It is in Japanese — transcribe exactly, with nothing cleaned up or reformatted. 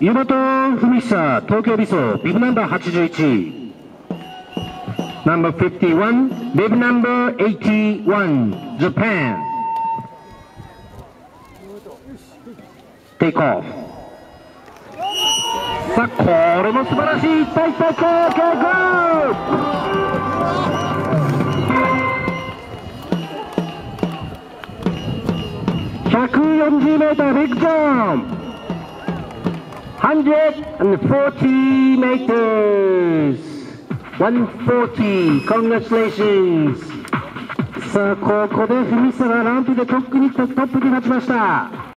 湯本文久東京理想ビブナンバーはちじゅういち。Number fifty-one, bib number eighty-one, Japan. Take off. さあ、これも素晴らしい。いったいったいった。ゴーゴー。ひゃくよんじゅうメータービッグジャンプ。one forty meters. one forty. Congratulations. さあ、ここで文久がランプでトップにトップに立ちました。